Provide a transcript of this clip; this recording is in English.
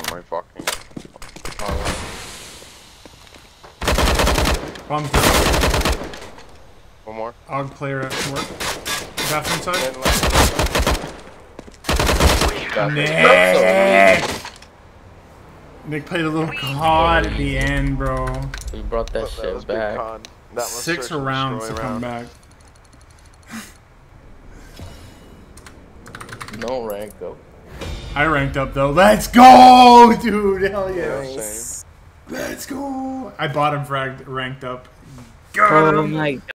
my fucking. Bomb. One more. Og player at work. Bathroom side. Nick! Nick played a little COD at the end, bro. We brought that shit back. 6 rounds to come back. No rank though. I ranked up though. Let's go, dude. Hell yeah. Same. Let's go. I bottom fragged ranked up. Oh my god.